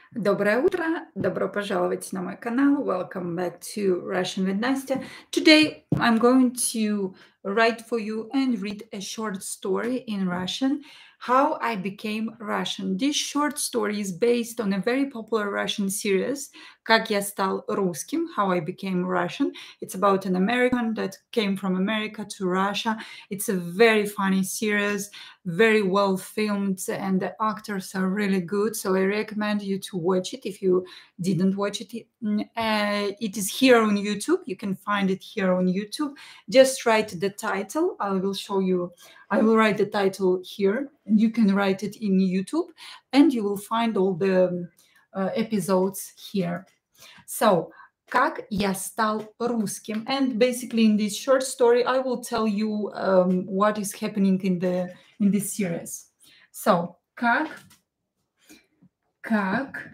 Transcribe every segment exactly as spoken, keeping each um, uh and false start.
Доброе утро! Добро пожаловать на мой канал. Welcome back to Russian with Nastya. Today I'm going to write for you and read a short story in Russian, How I Became Russian. This short story is based on a very popular Russian series, Как я стал русским, How I Became Russian. It's about an American that came from America to Russia. It's a very funny series, very well filmed, and the actors are really good. So I recommend you to watch it if you didn't watch it. Mm, uh, it is here on YouTube. You can find it here on YouTube. Just write the title. I will show you. I will write the title here, and you can write it in YouTube, and you will find all the uh, episodes here. So, как я стал русским. And basically in this short story, I will tell you um, what is happening in the in this series. So, как, как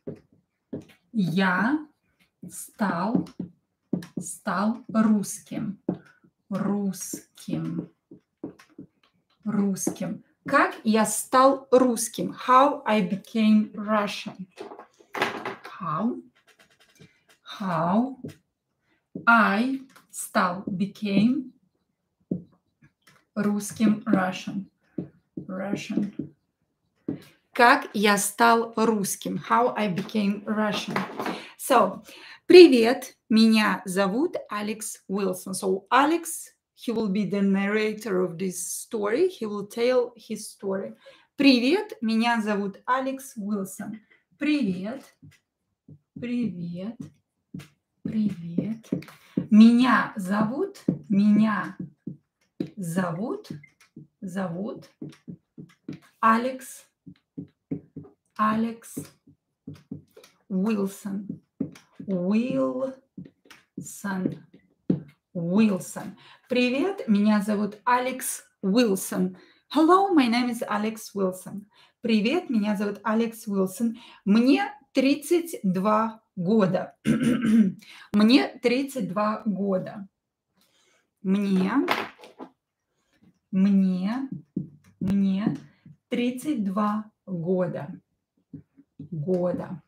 я стал, стал русским. Русским. Русским. Как я стал русским. How I became Russian. How How I стал, became русским, Russian. Russian. Как я стал русским. How I became Russian. So, привет, меня зовут Алекс Уилсон. So, Alex, he will be the narrator of this story. He will tell his story. Привет, меня зовут Алекс Уилсон. Привет. Привет. Привет. Меня зовут, меня зовут, зовут Алекс, Алекс Уилсон. Уилсон. Уилсон. Привет, меня зовут Алекс Уилсон. Hello, my name is Alex Wilson. Привет, меня зовут Алекс Уилсон. Мне тридцать два года. Мне тридцать два года. Мне, мне, мне тридцать два года. Года.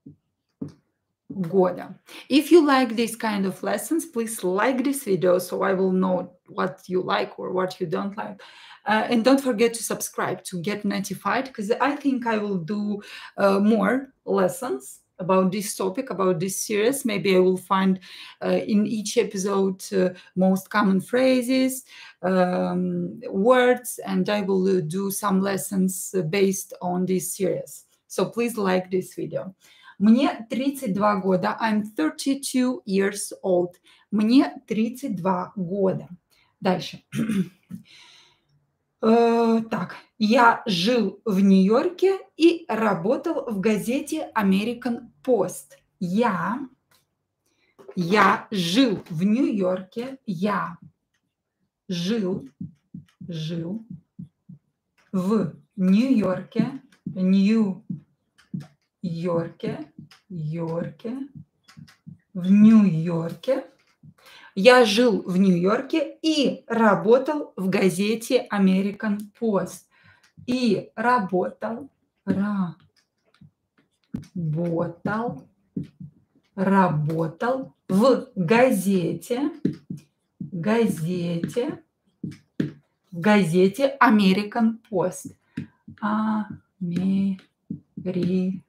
Года. If you like this kind of lessons, please like this video so I will know what you like or what you don't like. Uh, and don't forget to subscribe to get notified because I think I will do uh, more lessons about this topic, about this series. Maybe I will find uh, in each episode uh, most common phrases, um, words, and I will uh, do some lessons uh, based on this series. So please like this video. Мне тридцать два года. I'm thirty-two years old. Мне тридцать два года. Дальше. Э, так, я жил в Нью-Йорке и работал в газете American Post. Я, я жил в Нью-Йорке. Я жил, жил в Нью-Йорке. Нью Йорке, Йорке, в Нью-Йорке. Я жил в Нью-Йорке и работал в газете American Post. И работал, работал, работал в газете, газете, в газете American Post. American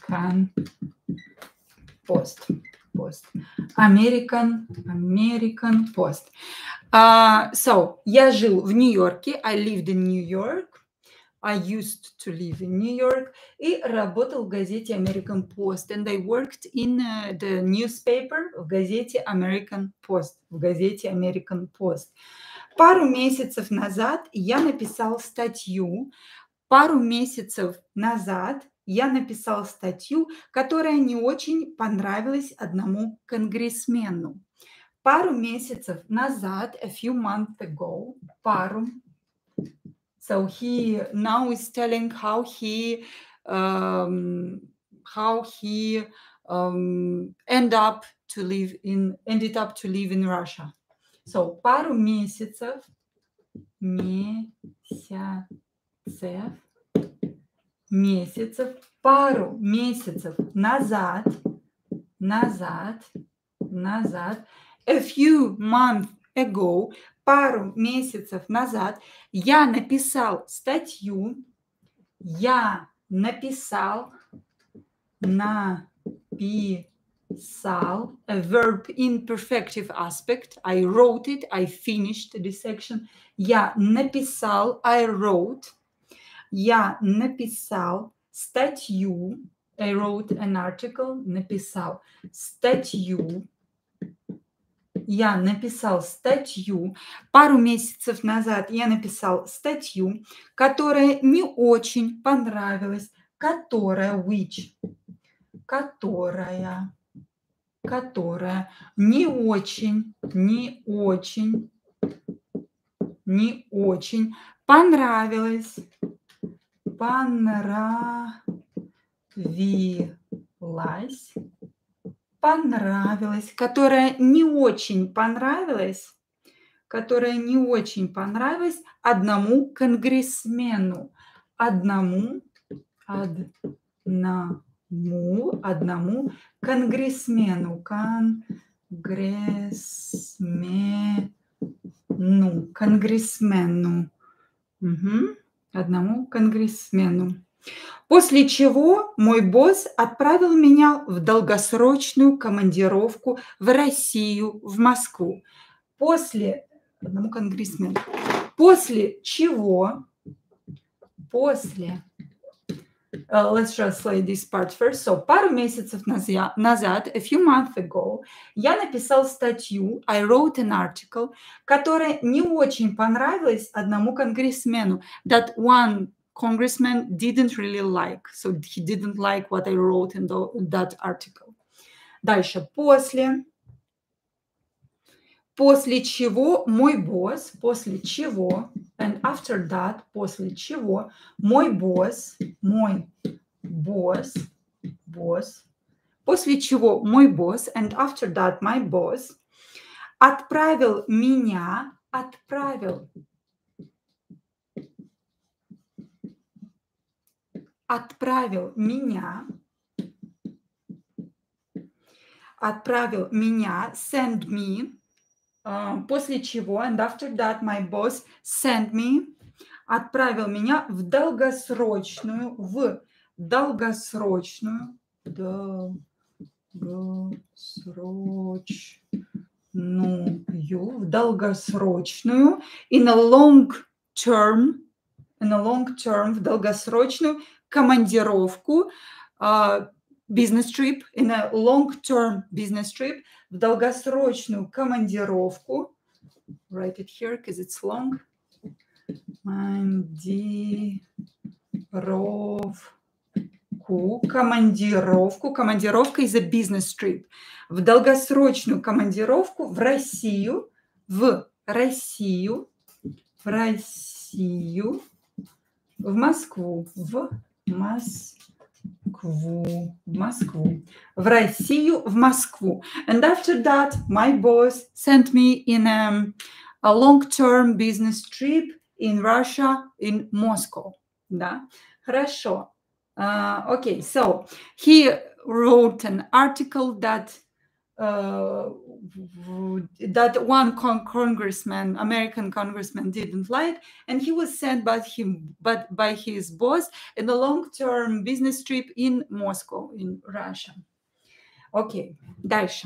Post. Post. American, American Post. Uh, so, я жил в Нью-Йорке. I lived in New York. I used to live in New York. И работал в газете American Post. And I worked in uh, the newspaper, в газете American Post. В газете American Post. Пару месяцев назад я написал статью. Пару месяцев назад я написал статью, которая не очень понравилась одному конгрессмену. Пару месяцев назад, a few months ago, пару. So he now is telling how he um, how he um, end up to live in ended up to live in Russia. So пару месяцев месяцев месяцев, пару месяцев назад, назад, назад, a few months ago, пару месяцев назад я написал статью, я написал, написал, a verb in perfective aspect, I wrote it, I finished this section, я написал, I wrote, я написал статью, I wrote an article, написал статью, я написал статью, пару месяцев назад я написал статью, которая не очень понравилась, которая, which, которая, которая не очень, не очень, не очень понравилась, понравилась, понравилась, которая не очень понравилась, которая не очень понравилась одному конгрессмену, одному, одному, одному конгрессмену, конгрессмену, конгрессмену, угу. Одному конгрессмену. После чего мой босс отправил меня в долгосрочную командировку в Россию, в Москву. После одному конгрессмену. После чего, после, uh, let's translate this part first. So, пару месяцев назад, a few months ago, я написал статью, I wrote an article, которая не очень понравилась одному конгрессмену. That one congressman didn't really like. So, he didn't like what I wrote in, the, in that article. Дальше, после... После чего мой босс, после чего, and after that, после чего мой босс, мой босс, босс, после чего мой босс, and after that my boss, отправил меня, отправил, отправил меня, отправил меня, send me, Uh, после чего, and after that, my boss sent me, отправил меня в долгосрочную, в долгосрочную, долгосрочную, в долгосрочную, in a long term, in a long term, в долгосрочную командировку, uh, business trip, in a long-term business trip, в долгосрочную командировку. Write it here, because it's long. Командировку, командировку, командировка is a business trip. В долгосрочную командировку в Россию, в Россию, в Россию, в Москву, в Москву. В Москву. В Россию, в Москву. And after that, my boss sent me in a, a long-term business trip in Russia, in Moscow. Да? Хорошо. Uh, okay, so he wrote an article that uh, that one con- congressman, American congressman, didn't like, and he was sent by him, but by his boss, in a long-term business trip in Moscow, in Russia. Окей, дальше.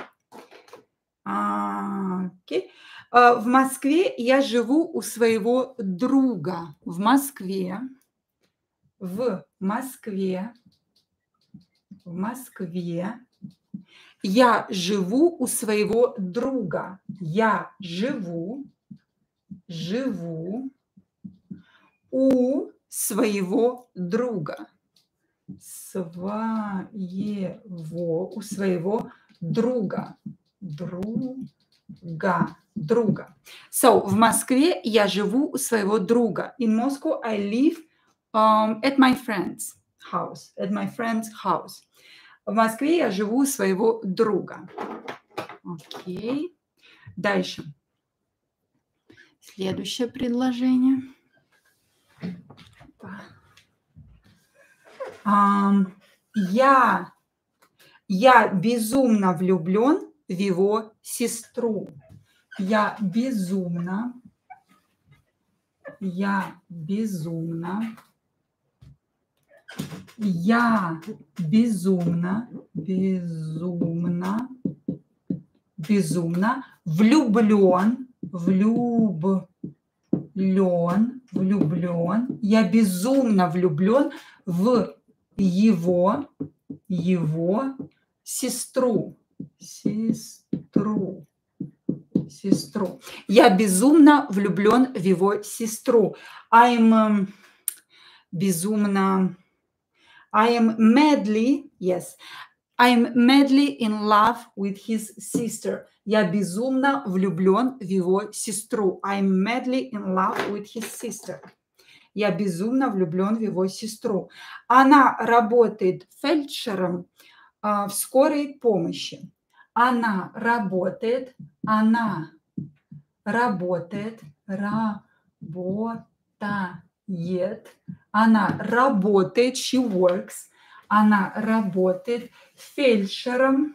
Окей. В Москве я живу у своего друга. В Москве, в Москве, в Москве. Я живу у своего друга. Я живу, живу у своего друга. Своего, у своего друга. Друга, друга. So, в Москве я живу у своего друга. In Moscow I live um, at my friend's house. At my friend's house. В Москве я живу у своего друга. Окей. Дальше. Следующее предложение. Ам, я, я безумно влюблен в его сестру. Я безумно, я безумно, я безумно, безумно, безумно влюблен, влюблен, влюблен, я безумно влюблен в его, его сестру, сестру, сестру. Я безумно влюблен в его сестру. I'm um, безумно, I am madly, yes, I'm madly in love with his sister. Я безумно влюблен в его сестру. I'm madly in love with his sister. Я безумно влюблен в его сестру. Она работает фельдшером а, в скорой помощи. Она работает, она работает, работает, она работает, she works, она работает фельдшером,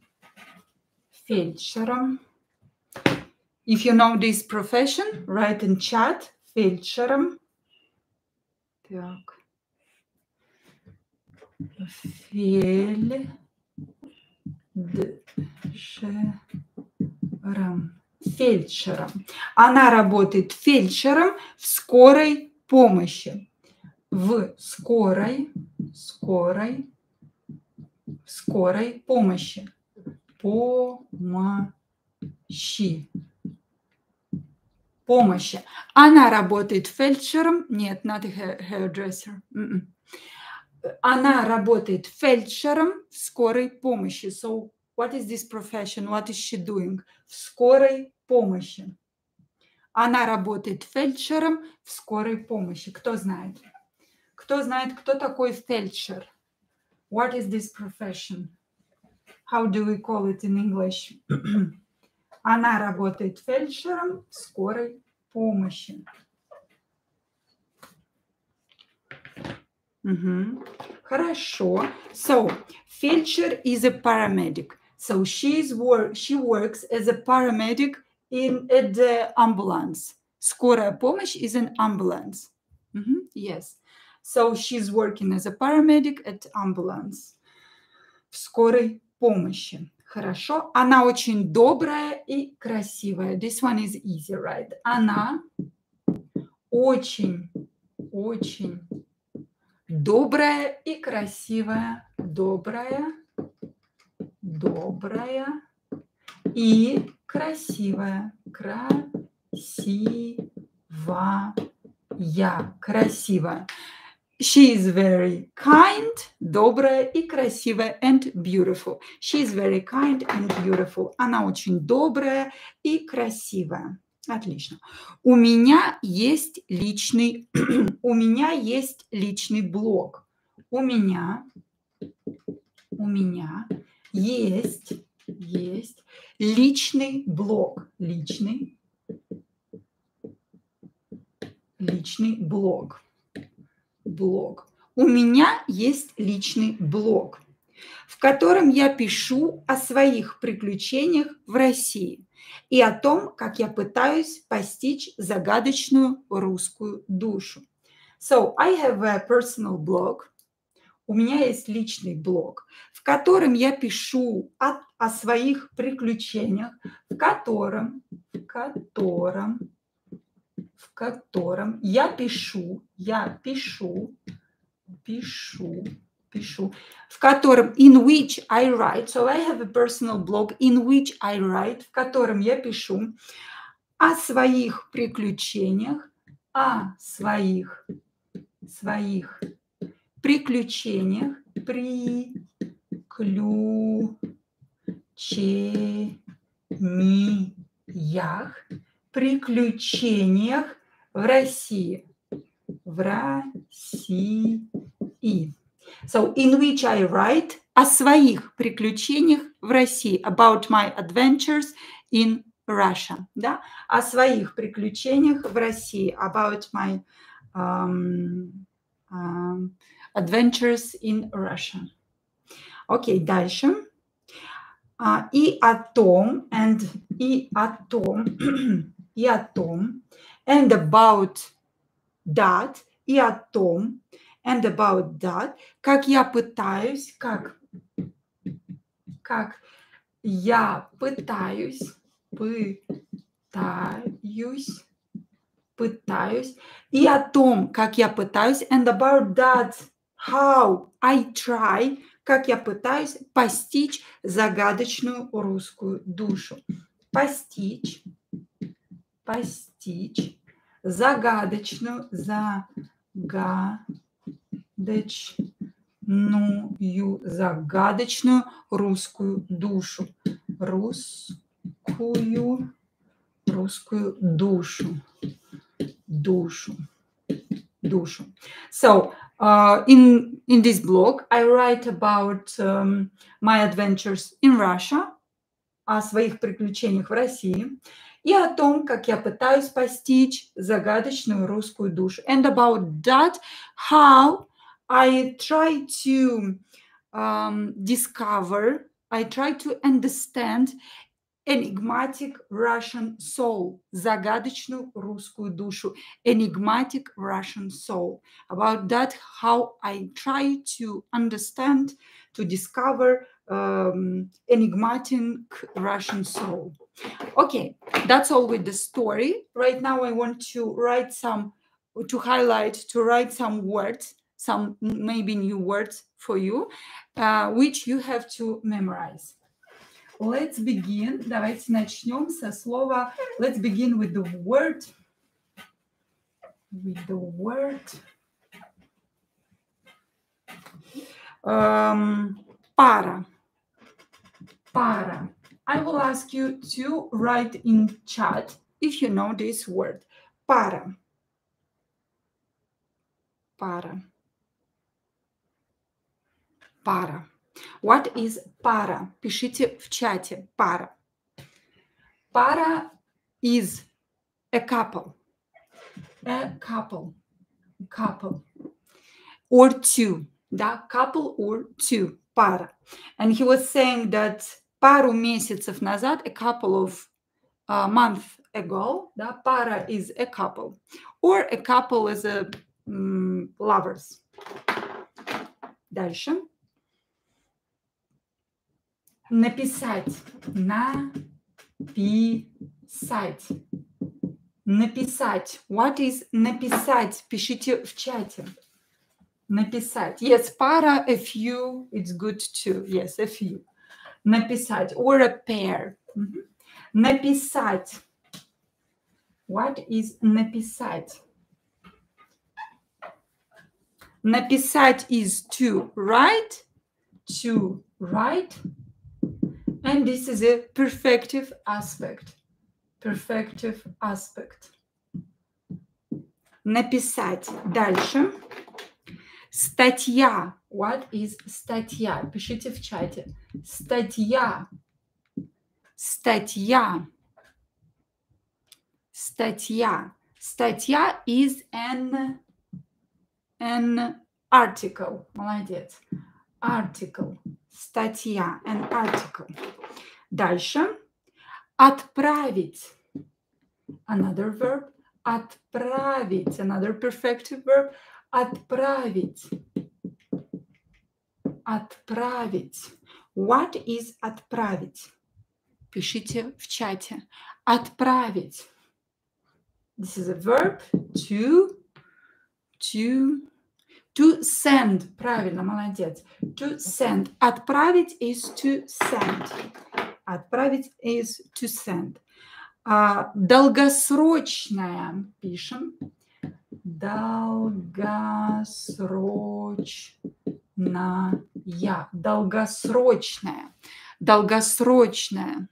фельдшером. If you know this profession, write in chat, фельдшером. Так. Фельдшером. Фельдшером. Она работает фельдшером в скорой помощи. В скорой, скорой, скорой помощи. Помощи. Помощи. Она работает фельдшером. Нет, not a hairdresser. Mm-mm. Она работает фельдшером в скорой помощи. So, what is this profession? What is she doing? В скорой помощи. Она работает фельдшером в скорой помощи. Кто знает? Кто знает, кто такой фельдшер? What is this profession? How do we call it in English? Она работает фельдшером в скорой помощи. Угу. Хорошо. So, фельдшер is a paramedic. So, she's work, she works as a paramedic in at the ambulance. Скорая помощь is an ambulance. Mm-hmm. Yes. So, she's working as a paramedic at ambulance. В скорой помощи. Хорошо. Она очень добрая и красивая. This one is easy, right? Она очень, очень добрая и красивая. Добрая, добрая и красивая. Красивая. Красивая. She is very kind, добрая и красивая, and beautiful. She is very kind and beautiful. Она очень добрая и красивая. Отлично. У меня есть личный, у меня есть личный блог. У меня, у меня есть, есть личный блог. Личный, личный блог. Блог. У меня есть личный блог, в котором я пишу о своих приключениях в России и о том, как я пытаюсь постичь загадочную русскую душу. So, I have a personal blog. У меня есть личный блог, в котором я пишу о, о своих приключениях, в котором, в котором, в котором я пишу, я пишу, пишу, пишу, в котором in which I write, so I have a personal blog in which I write, в котором я пишу о своих приключениях, о своих, своих приключениях, приключениях, приключениях в России. В России. So, in which I write о своих приключениях в России. About my adventures in Russia. Да? О своих приключениях в России. About my, um, um, adventures in Russia. Окей, дальше. А, и о том, and и о том, и о том, and about that, и о том, and about that, как я пытаюсь, как, как я пытаюсь, пытаюсь, пытаюсь, и о том, как я пытаюсь, and about that, how I try, как я пытаюсь постичь загадочную русскую душу. Постичь, постичь загадочную, загадочную, загадочную русскую душу. Русскую, русскую душу. Душу. Душу. So, uh, in, in this blog, I write about um, my adventures in Russia, о своих приключениях в России, и о том, как я пытаюсь постичь загадочную русскую душу. And about that, how I try to um, discover, I try to understand enigmatic Russian soul, загадочную русскую душу, enigmatic Russian soul. About that, how I try to understand, to discover um, enigmatic Russian soul. Okay, that's all with the story. Right now, I want to write some, to highlight, to write some words, some maybe new words for you, uh, which you have to memorize. Let's begin. Давайте начнем со слова. Let's begin with the word. With the word. Um, пара. Пара. I will ask you to write in chat if you know this word. Пара. Пара. Пара. What is пара? Пишите в чате. Пара. Пара is a couple. A couple. Couple. Or two. Да, couple or two. Пара. And he was saying that пару месяцев назад, a couple of uh, months ago, да, пара is a couple. Or a couple is a um, lovers. Дальше. Написать. Написать. Написать. What is написать? Пишите в чате. Написать. Yes, пара, a few, it's good too. Yes, a few. Написать. Or a pair. Mm-hmm. Написать. What is написать? Написать is to write. To write. And this is a perfective aspect. Perfective aspect. Написать. Дальше. Статья. What is статья? Пишите в чате. Статья. Статья. Статья. Статья is an, an article. Молодец. Article. Статья. An article. Дальше. Отправить. Another verb. Отправить. Another perfective verb. Отправить. Отправить. What is отправить? Пишите в чате. Отправить. This is a verb. To. To. To send. Правильно, молодец. To send. Отправить is to send. Отправить is to send. А, долгосрочная. Пишем. Долгосрочная. Долгосрочная. Долгосрочная.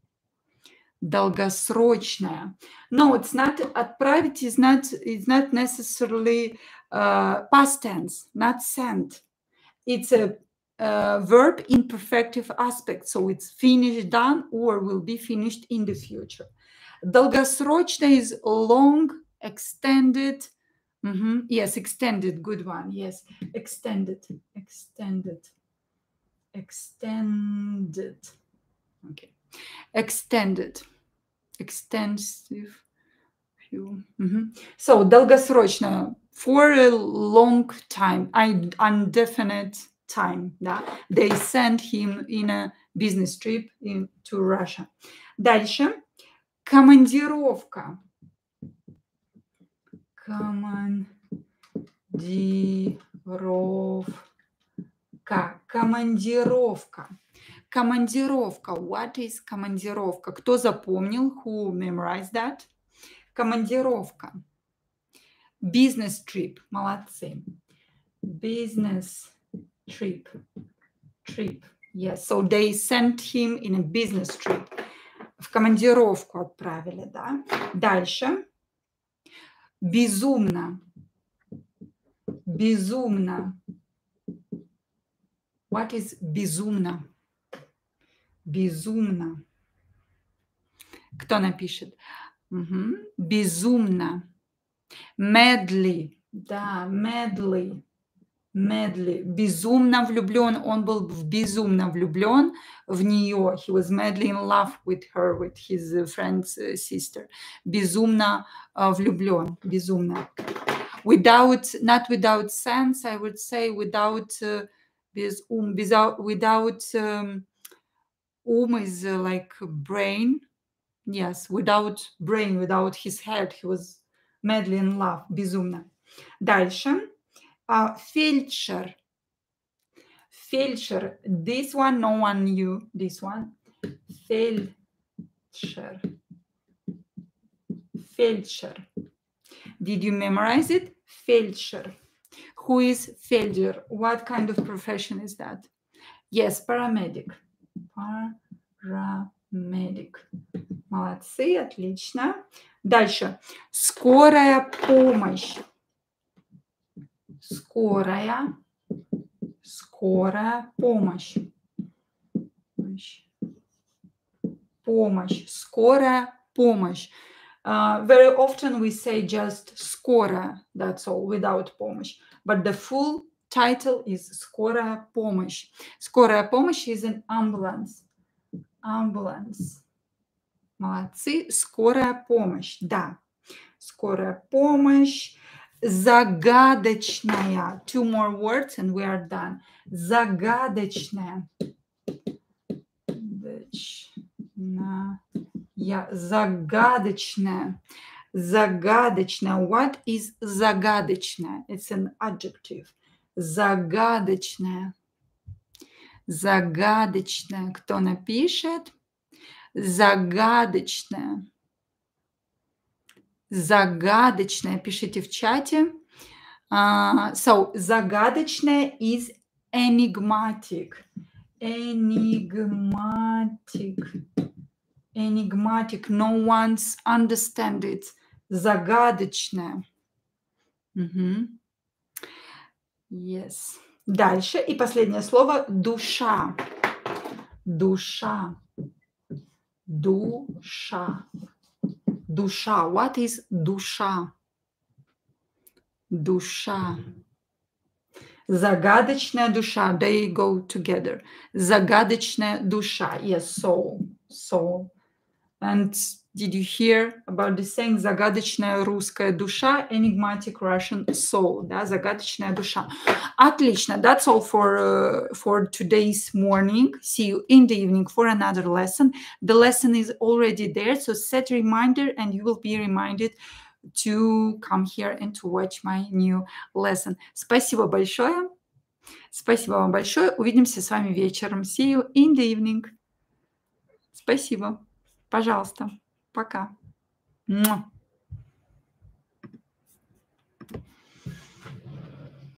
Долгосрочная. No, it's not. Отправить is not, it's not necessarily uh, past tense, not send. It's a uh, verb in perfective aspect. So it's finished, done, or will be finished in the future. Долгосрочная is long, extended, Mm-hmm. Yes, extended. Good one. Yes, extended. Extended. Extended. Okay. Extended. Extensive. Few. Mhm. So, долгосрочно. For a long time. I, indefinite time. Да? They sent him in a business trip in, to Russia. Дальше. Командировка. Командировка. Командировка. Командировка. What is командировка? Кто запомнил? Who memorized that? Командировка. Business trip. Молодцы. Business trip. Trip. Yes. So they sent him in a business trip. В командировку отправили, да? Дальше. Безумно. Безумно. What is безумно? Безумно. Кто напишет? Угу. Безумно. Madly. Да, madly. Madly. Безумно влюблен. Он был безумно влюблен в нее. He was madly in love with her, with his friend's sister. Безумно uh, влюблен. Безумно. Without, not without sense, I would say without, uh, без ум, without, without um, ум is uh, like brain. Yes, without brain, without his head. He was madly in love. Безумно. Дальше. Uh, фельдшер. Фельдшер. This one, no one knew this one. Фельдшер. Фельдшер. Did you memorize it? Фельдшер. Who is Felder? What kind of profession is that? Yes, paramedic. Paramedic. Молодцы, отлично. Дальше. Скорая помощь. Скорая. Скорая помощь. Помощь. Скорая помощь. Uh, very often we say just скорая, that's all, without помощь. But the full title is скорая помощь. Скорая помощь is an ambulance. Ambulance. Молодцы. Скорая помощь. Да. Скорая помощь. Загадочная. Two more words and we are done. Загадочная. Я загадочная. Загадочная. What is загадочная? It's an adjective. Загадочная. Загадочная. Кто напишет? Загадочная. Загадочная. Пишите в чате. Uh, so, загадочная is enigmatic. Enigmatic. Enigmatic. No one's understand it. Загадочная. Угу. Yes. Дальше. И последнее слово. Душа. Душа. Душа. Душа. What is душа? Душа. Загадочная душа. They go together. Загадочная душа. Yes, soul. Soul. And did you hear about the saying загадочная русская душа, enigmatic Russian soul, да, загадочная душа. Отлично. That's all for, uh, for today's morning. See you in the evening for another lesson. The lesson is already there, so set a reminder and you will be reminded to come here and to watch my new lesson. Спасибо большое. Спасибо вам большое. Увидимся с вами вечером. See you in the evening. Спасибо. Пожалуйста. Пока. Муа.